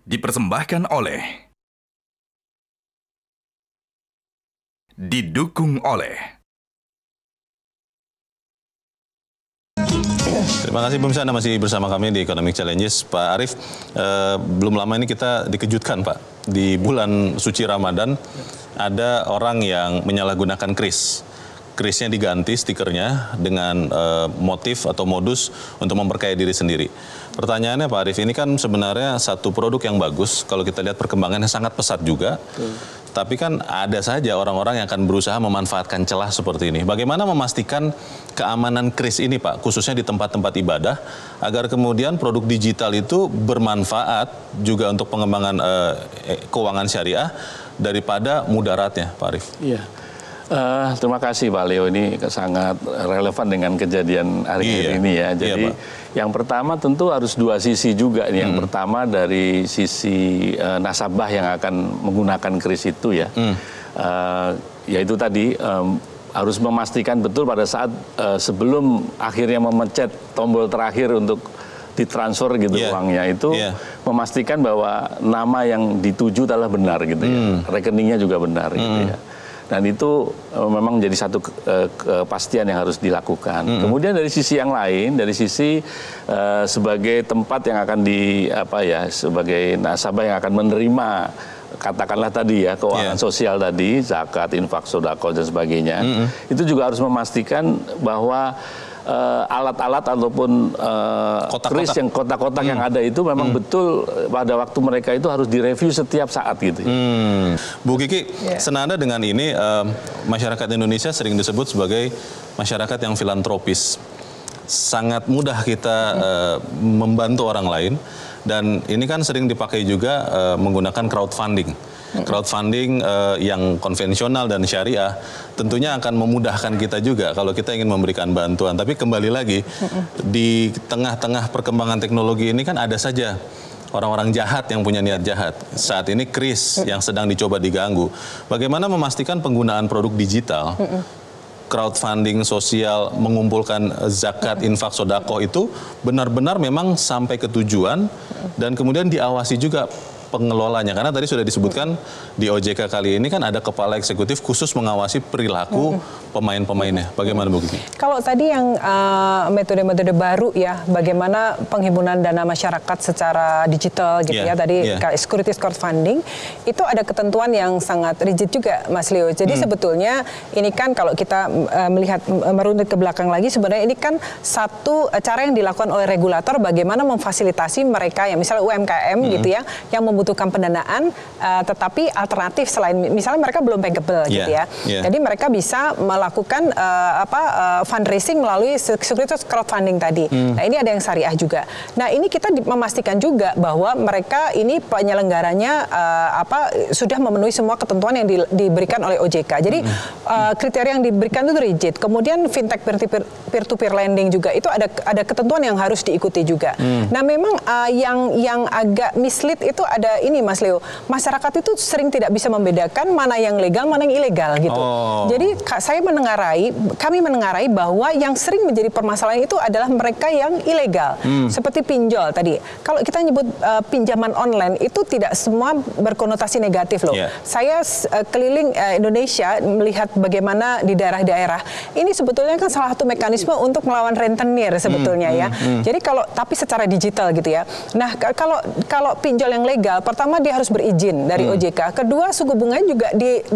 Dipersembahkan oleh, didukung oleh. Terima kasih pemirsa, Anda masih bersama kami di Economic Challenges. Pak Arief, belum lama ini kita dikejutkan Pak, di bulan suci Ramadan ada orang yang menyalahgunakan kris. Krisnya diganti stikernya dengan motif atau modus untuk memperkaya diri sendiri. Pertanyaannya Pak Arief, ini kan sebenarnya satu produk yang bagus, kalau kita lihat perkembangannya sangat pesat juga. Tapi kan ada saja orang-orang yang akan berusaha memanfaatkan celah seperti ini. Bagaimana memastikan keamanan kris ini Pak, khususnya di tempat-tempat ibadah, agar kemudian produk digital itu bermanfaat juga untuk pengembangan keuangan syariah daripada mudaratnya Pak Arief? Iya. Terima kasih Pak Leo, ini sangat relevan dengan kejadian hari ini ya. Jadi yang pertama tentu harus dua sisi juga. Yang pertama dari sisi nasabah yang akan menggunakan kris itu ya. Yaitu tadi harus memastikan betul pada saat sebelum akhirnya memencet tombol terakhir untuk ditransfer gitu uangnya itu, memastikan bahwa nama yang dituju adalah benar gitu ya. Rekeningnya juga benar gitu ya. Dan itu memang menjadi satu kepastian yang harus dilakukan. Kemudian dari sisi yang lain, dari sisi sebagai tempat yang akan sebagai nasabah yang akan menerima, katakanlah tadi ya, keuangan sosial tadi, zakat, infak, sedekah dan sebagainya, itu juga harus memastikan bahwa alat-alat ataupun kris yang kotak-kotak yang ada itu memang betul pada waktu mereka itu harus direview setiap saat gitu. Bu Kiki, senada dengan ini masyarakat Indonesia sering disebut sebagai masyarakat yang filantropis. Sangat mudah kita membantu orang lain, dan ini kan sering dipakai juga menggunakan crowdfunding. Crowdfunding yang konvensional dan syariah tentunya akan memudahkan kita juga kalau kita ingin memberikan bantuan. Tapi kembali lagi, di tengah-tengah perkembangan teknologi ini kan ada saja orang-orang jahat yang punya niat jahat. Saat ini kris yang sedang dicoba diganggu. Bagaimana memastikan penggunaan produk digital, crowdfunding sosial, mengumpulkan zakat, infak, sedekah itu benar-benar memang sampai ke tujuan, dan kemudian diawasi juga pengelolanya, karena tadi sudah disebutkan di OJK kali ini kan ada kepala eksekutif khusus mengawasi perilaku pemain-pemainnya. Bagaimana Bu Kiki? Kalau tadi yang metode-metode baru ya, bagaimana penghimpunan dana masyarakat secara digital gitu ya, tadi securities crowdfunding, itu ada ketentuan yang sangat rigid juga Mas Leo. Jadi sebetulnya ini kan kalau kita melihat merunut ke belakang lagi, sebenarnya ini kan satu cara yang dilakukan oleh regulator bagaimana memfasilitasi mereka yang misalnya UMKM gitu ya, yang membutuhkan pendanaan tetapi alternatif selain misalnya mereka belum bankable gitu ya. Jadi mereka bisa melakukan fundraising melalui securities crowdfunding tadi. Nah, ini ada yang syariah juga. Nah, ini kita memastikan juga bahwa mereka ini penyelenggaranya sudah memenuhi semua ketentuan yang diberikan oleh OJK. Jadi kriteria yang diberikan itu rigid. Kemudian fintech peer-to-peer lending juga itu ada ketentuan yang harus diikuti juga. Nah, memang yang agak mislead itu ada ini Mas Leo, masyarakat itu sering tidak bisa membedakan mana yang legal, mana yang ilegal gitu. Jadi kami menengarai bahwa yang sering menjadi permasalahan itu adalah mereka yang ilegal. Seperti pinjol tadi. Kalau kita nyebut pinjaman online itu tidak semua berkonotasi negatif loh. Saya keliling Indonesia melihat bagaimana di daerah-daerah. Ini sebetulnya kan salah satu mekanisme untuk melawan rentenir sebetulnya ya. Jadi tapi secara digital gitu ya. Nah, kalau pinjol yang legal, pertama dia harus berizin dari OJK. Kedua, suku bunganya juga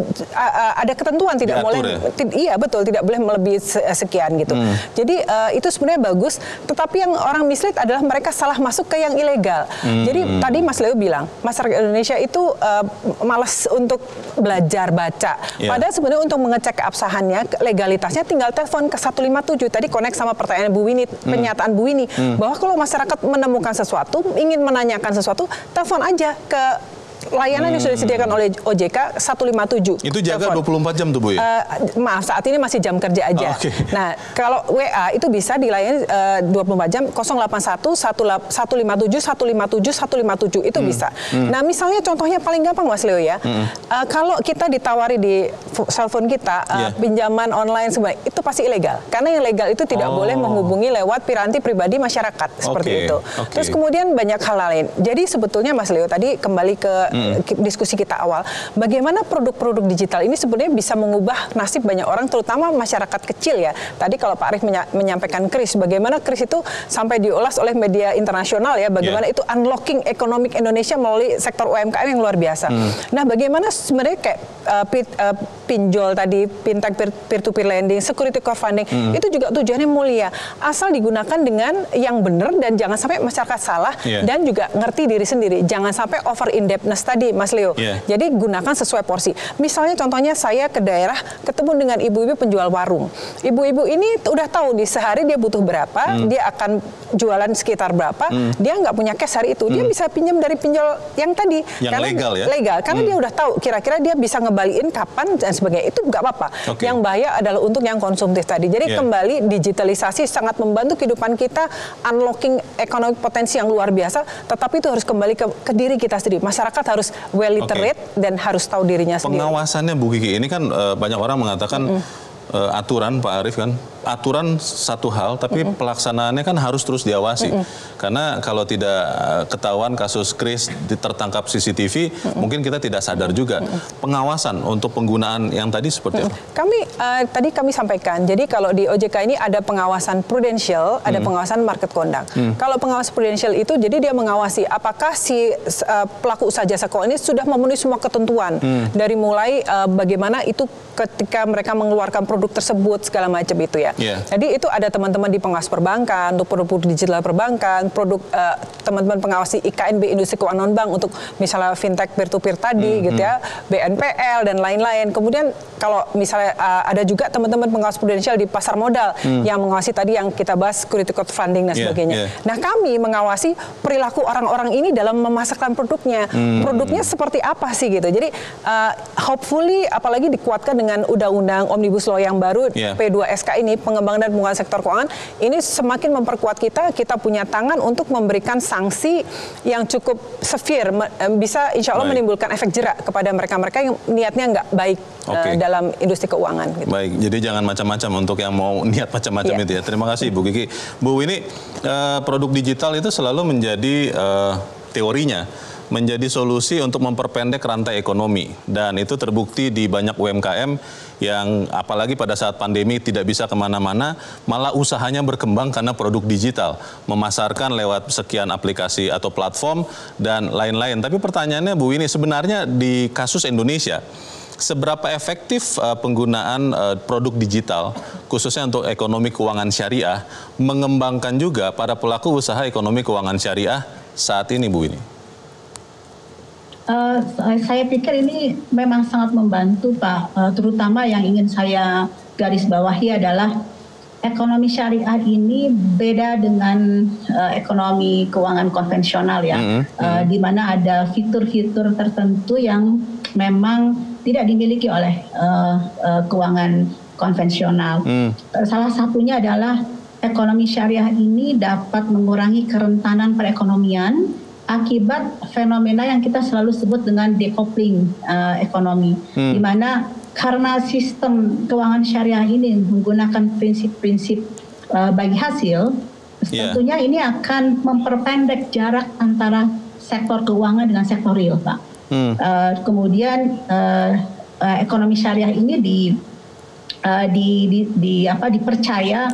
ada ketentuan tidak boleh, iya betul, tidak boleh melebihi sekian gitu. Jadi itu sebenarnya bagus. Tetapi yang orang mislead adalah mereka salah masuk ke yang ilegal. Jadi tadi Mas Leo bilang masyarakat Indonesia itu malas untuk belajar baca. Padahal sebenarnya untuk mengecek keabsahannya, legalitasnya tinggal telepon ke 157. Tadi connect sama pertanyaan Bu Winnie, pernyataan Bu Winnie, bahwa kalau masyarakat menemukan sesuatu, ingin menanyakan sesuatu, telepon aja ke layanan yang sudah disediakan oleh OJK 157. Itu jaga 24 jam tuh Bu ya? Maaf, saat ini masih jam kerja aja. Nah, kalau WA itu bisa dilayani 24 jam 081 157 157 itu bisa. Nah, misalnya contohnya paling gampang Mas Leo ya. Kalau kita ditawari di cellphone kita pinjaman online sebenarnya itu pasti ilegal. Karena yang legal itu tidak boleh menghubungi lewat piranti pribadi masyarakat seperti itu. Terus kemudian banyak hal lain. Jadi sebetulnya Mas Leo tadi kembali ke diskusi kita awal, bagaimana produk-produk digital ini sebenarnya bisa mengubah nasib banyak orang, terutama masyarakat kecil ya. Tadi kalau Pak Arief menyampaikan KRIS, bagaimana KRIS itu sampai diolah oleh media internasional ya, bagaimana itu unlocking ekonomi Indonesia melalui sektor UMKM yang luar biasa. Nah, bagaimana sebenarnya kayak pinjol tadi, fintech, peer-to-peer lending, security crowdfunding, itu juga tujuannya mulia. Asal digunakan dengan yang benar dan jangan sampai masyarakat salah dan juga ngerti diri sendiri. Jangan sampai over indebtedness tadi, Mas Leo. Jadi gunakan sesuai porsi. Misalnya contohnya saya ke daerah ketemu dengan ibu-ibu penjual warung. Ibu-ibu ini udah tahu di sehari dia butuh berapa, dia akan jualan sekitar berapa, dia nggak punya cash hari itu, dia bisa pinjam dari pinjol yang tadi. Yang karena legal ya? Legal, karena dia udah tahu kira-kira dia bisa ngebalikin kapan dan sebagainya. Itu nggak apa-apa. Yang bahaya adalah untuk yang konsumtif tadi. Jadi kembali digitalisasi sangat membantu kehidupan kita, unlocking ekonomi potensi yang luar biasa, tetapi itu harus kembali ke diri kita sendiri. Masyarakat harus well literate dan harus tahu dirinya sendiri. Pengawasannya Bu Kiki, ini kan banyak orang mengatakan aturan Pak Arief kan, aturan satu hal, tapi pelaksanaannya kan harus terus diawasi. Karena kalau tidak ketahuan kasus KRIS tertangkap CCTV, mungkin kita tidak sadar juga. Pengawasan untuk penggunaan yang tadi seperti apa? Tadi kami sampaikan, jadi kalau di OJK ini ada pengawasan prudential, ada pengawasan market conduct. Kalau pengawas prudential itu, jadi dia mengawasi apakah si pelaku usaha jasa keuangan ini sudah memenuhi semua ketentuan. Dari mulai bagaimana itu ketika mereka mengeluarkan produk tersebut, segala macam itu ya. Jadi itu ada teman-teman di pengawas perbankan, untuk produk digital perbankan, produk teman-teman pengawas di IKNB, industri keuangan non-bank, untuk misalnya fintech peer-to-peer tadi gitu ya, BNPL dan lain-lain. Kemudian kalau misalnya ada juga teman-teman pengawas prudensial di pasar modal yang mengawasi tadi yang kita bahas security crowdfunding dan sebagainya. Nah, kami mengawasi perilaku orang-orang ini dalam memasarkan produknya. Produknya seperti apa sih gitu. Jadi hopefully apalagi dikuatkan dengan undang-undang Omnibus Law yang baru P2SK ini, pengembangan dan penguatan sektor keuangan, ini semakin memperkuat kita punya tangan untuk memberikan sanksi yang cukup severe, bisa insya Allah menimbulkan efek jerak kepada mereka-mereka yang niatnya nggak baik dalam industri keuangan. Gitu. Baik, jadi jangan macam-macam untuk yang mau niat macam-macam itu ya. Terima kasih Bu Kiki. Bu, ini produk digital itu selalu menjadi teorinya, menjadi solusi untuk memperpendek rantai ekonomi, dan itu terbukti di banyak UMKM yang apalagi pada saat pandemi tidak bisa kemana-mana, malah usahanya berkembang karena produk digital, memasarkan lewat sekian aplikasi atau platform dan lain-lain. Tapi pertanyaannya Bu, ini sebenarnya di kasus Indonesia, seberapa efektif penggunaan produk digital khususnya untuk ekonomi keuangan syariah mengembangkan juga para pelaku usaha ekonomi keuangan syariah saat ini Bu ini? Saya pikir ini memang sangat membantu Pak, terutama yang ingin saya garis bawahi adalah ekonomi syariah ini beda dengan ekonomi keuangan konvensional ya, di mana ada fitur-fitur tertentu yang memang tidak dimiliki oleh keuangan konvensional. Salah satunya adalah ekonomi syariah ini dapat mengurangi kerentanan perekonomian akibat fenomena yang kita selalu sebut dengan decoupling ekonomi, di mana karena sistem keuangan syariah ini menggunakan prinsip-prinsip bagi hasil, tentunya ini akan memperpendek jarak antara sektor keuangan dengan sektor real, Pak. Kemudian ekonomi syariah ini dipercaya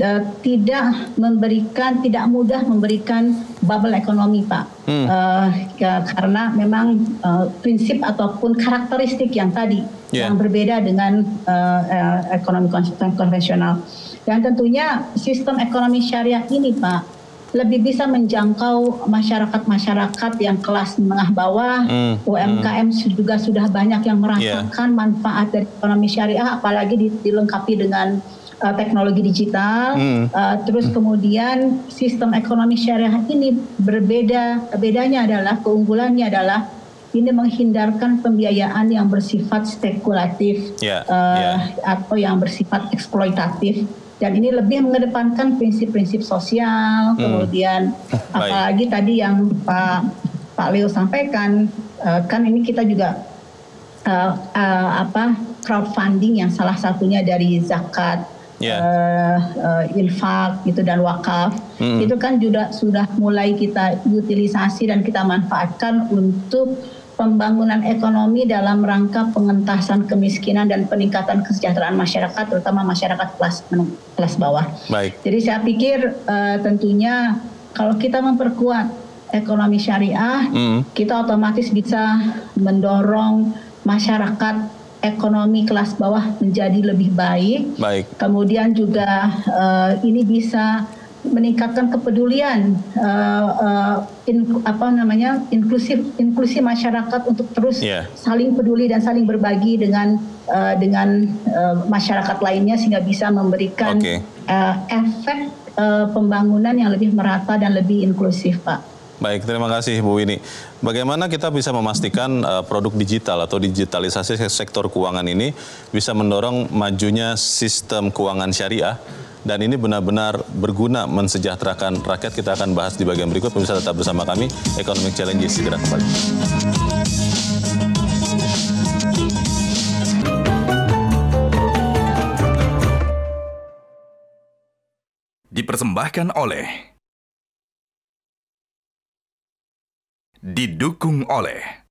tidak mudah memberikan bubble ekonomi, Pak. Karena memang prinsip ataupun karakteristik yang tadi yang berbeda dengan ekonomi konvensional. Dan tentunya sistem ekonomi syariah ini, Pak, lebih bisa menjangkau masyarakat-masyarakat yang kelas menengah bawah, UMKM juga sudah banyak yang merasakan manfaat dari ekonomi syariah, apalagi dilengkapi dengan teknologi digital. Terus kemudian sistem ekonomi syariah ini bedanya adalah, keunggulannya adalah ini menghindarkan pembiayaan yang bersifat spekulatif atau yang bersifat eksploitatif. Dan ini lebih mengedepankan prinsip-prinsip sosial, kemudian apalagi tadi yang Pak Leo sampaikan, kan ini kita juga crowdfunding yang salah satunya dari zakat, infak gitu dan wakaf, itu kan juga sudah mulai kita utilisasi dan kita manfaatkan untuk pembangunan ekonomi dalam rangka pengentasan kemiskinan dan peningkatan kesejahteraan masyarakat, terutama masyarakat kelas bawah. Baik. Jadi saya pikir tentunya kalau kita memperkuat ekonomi syariah, kita otomatis bisa mendorong masyarakat ekonomi kelas bawah menjadi lebih baik. Baik. Kemudian juga ini bisa meningkatkan kepedulian inklusi masyarakat untuk terus saling peduli dan saling berbagi dengan masyarakat lainnya sehingga bisa memberikan efek pembangunan yang lebih merata dan lebih inklusif, Pak. Baik, terima kasih Bu Winnie. Bagaimana kita bisa memastikan produk digital atau digitalisasi sektor keuangan ini bisa mendorong majunya sistem keuangan syariah dan ini benar-benar berguna mensejahterakan rakyat? Kita akan bahas di bagian berikut. Pemirsa tetap bersama kami. Economic Challenge segera kembali. Dipersembahkan oleh, didukung oleh